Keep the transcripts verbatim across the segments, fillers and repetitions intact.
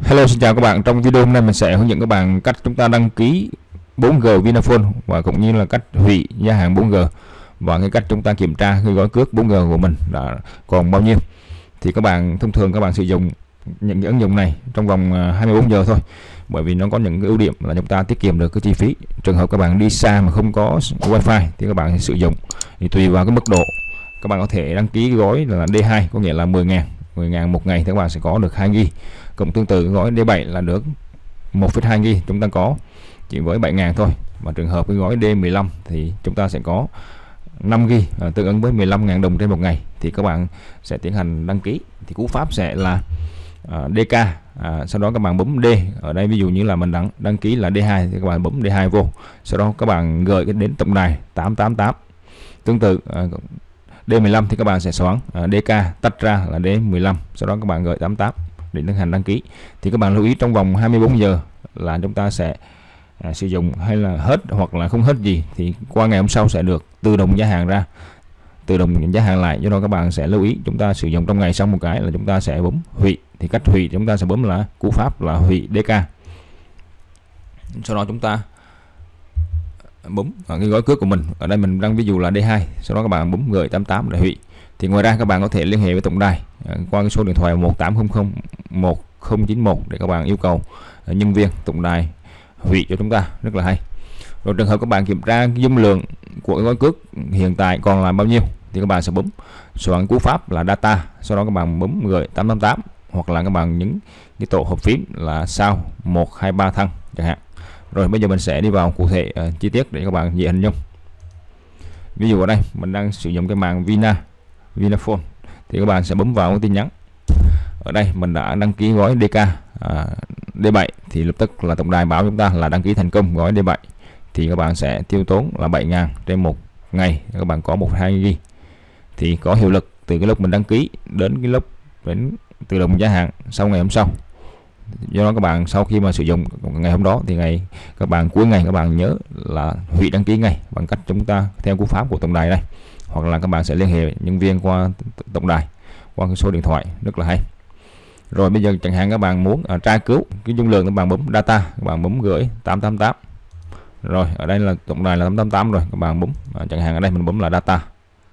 Hello, xin chào các bạn. Trong video hôm nay mình sẽ hướng dẫn các bạn cách chúng ta đăng ký bốn G Vinaphone và cũng như là cách hủy gia hạn bốn G và cái cách chúng ta kiểm tra cái gói cước bốn G của mình đã còn bao nhiêu. Thì các bạn thông thường các bạn sử dụng những cái ứng dụng này trong vòng hai mươi bốn giờ thôi, bởi vì nó có những cái ưu điểm là chúng ta tiết kiệm được cái chi phí. Trường hợp các bạn đi xa mà không có wifi thì các bạn sử dụng thì tùy vào cái mức độ các bạn có thể đăng ký gói là D hai, có nghĩa là mười ngàn mười ngàn một ngày thì các bạn sẽ có được hai gi bi. Cũng tương tự gói D bảy là được một phẩy hai gi bi, chúng ta có chỉ với bảy ngàn thôi. Mà trường hợp cái gói D mười lăm thì chúng ta sẽ có năm gi bi, à, tương ứng với mười lăm ngàn đồng trên một ngày. Thì các bạn sẽ tiến hành đăng ký, thì cú pháp sẽ là à, đê ca, à, sau đó các bạn bấm D. Ở đây ví dụ như là mình đăng đăng ký là D hai thì các bạn bấm D hai vô, sau đó các bạn gửi cái đến tổng đài tám tám tám. Tương tự à, D mười lăm thì các bạn sẽ xoắn à, đê ca tách ra là D mười lăm, sau đó các bạn gửi tám tám để tiến hành đăng ký. Thì các bạn lưu ý trong vòng hai mươi bốn giờ là chúng ta sẽ à, sử dụng hay là hết hoặc là không hết gì thì qua ngày hôm sau sẽ được tự động gia hạn ra, tự động gia hạn lại. Do đó các bạn sẽ lưu ý chúng ta sử dụng trong ngày xong một cái là chúng ta sẽ bấm hủy. Thì cách hủy chúng ta sẽ bấm là cú pháp là hủy đê ca, sau đó chúng ta bấm vào cái gói cước của mình. Ở đây mình đang ví dụ là D hai, sau đó các bạn bấm gửi tám tám để hủy. Thì ngoài ra các bạn có thể liên hệ với tổng đài qua cái số điện thoại một tám không không một không chín một để các bạn yêu cầu nhân viên tổng đài hủy cho chúng ta, rất là hay. Rồi trường hợp các bạn kiểm tra dung lượng của cái gói cước hiện tại còn là bao nhiêu thì các bạn sẽ bấm soạn cú pháp là data, sau đó các bạn bấm gửi tám tám tám, hoặc là các bạn nhấn cái tổ hợp phím là sao một hai ba thăng chẳng hạn. Rồi bây giờ mình sẽ đi vào cụ thể uh, chi tiết để các bạn dễ hình dung. Ví dụ ở đây mình đang sử dụng cái mạng Vina Vinaphone thì các bạn sẽ bấm vào tin nhắn. Ở đây mình đã đăng ký gói đê ca à, D bảy thì lập tức là tổng đài báo chúng ta là đăng ký thành công gói D bảy. Thì các bạn sẽ tiêu tốn là bảy ngàn trên một ngày, các bạn có một phẩy hai gi bi thì có hiệu lực từ cái lúc mình đăng ký đến cái lúc đến tự động gia hạn sau ngày hôm sau. Do đó các bạn sau khi mà sử dụng ngày hôm đó thì ngày các bạn cuối ngày các bạn nhớ là hủy đăng ký ngay bằng cách chúng ta theo cú pháp của tổng đài đây, hoặc là các bạn sẽ liên hệ nhân viên qua tổng đài qua cái số điện thoại, rất là hay. Rồi bây giờ chẳng hạn các bạn muốn à, tra cứu cái dung lượng, các bạn bấm data, các bạn bấm gửi tám tám tám. Rồi ở đây là tổng đài là tám tám tám rồi, các bạn bấm à, chẳng hạn ở đây mình bấm là data,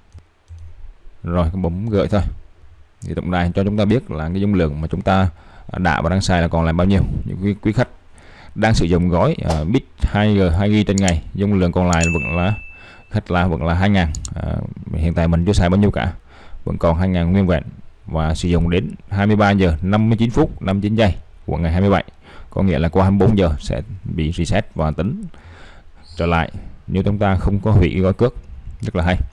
rồi bấm gửi thôi thì tổng đài cho chúng ta biết là cái dung lượng mà chúng ta đã và đang xài là còn lại bao nhiêu. Những quý, quý khách đang sử dụng gói uh, bit hai G hai gi bi trên ngày, dung lượng còn lại vẫn là khách là vẫn là hai ngàn. Uh, hiện tại mình chưa xài bao nhiêu cả, vẫn còn hai ngàn nguyên vẹn và sử dụng đến hai mươi ba giờ năm mươi chín phút năm mươi chín giây của ngày hai mươi bảy, có nghĩa là qua hai mươi bốn giờ sẽ bị reset và tính trở lại nếu chúng ta không có hủy gói cước, rất là hay.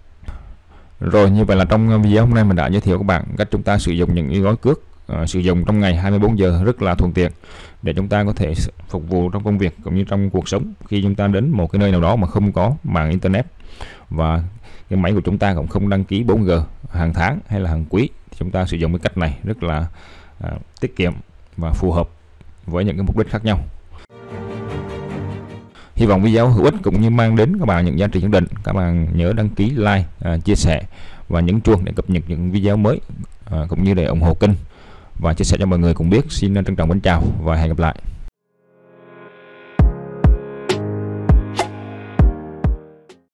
Rồi như vậy là trong video hôm nay mình đã giới thiệu các bạn cách chúng ta sử dụng những gói cước uh, sử dụng trong ngày hai mươi bốn giờ rất là thuận tiện để chúng ta có thể phục vụ trong công việc cũng như trong cuộc sống. Khi chúng ta đến một cái nơi nào đó mà không có mạng internet và cái máy của chúng ta cũng không đăng ký bốn G hàng tháng hay là hàng quý thì chúng ta sử dụng cái cách này rất là uh, tiết kiệm và phù hợp với những cái mục đích khác nhau. Hy vọng video hữu ích cũng như mang đến các bạn những giá trị nhất định. Các bạn nhớ đăng ký, like, uh, chia sẻ và nhấn chuông để cập nhật những video mới, uh, cũng như để ủng hộ kênh và chia sẻ cho mọi người cùng biết. Xin trân trọng kính chào và hẹn gặp lại.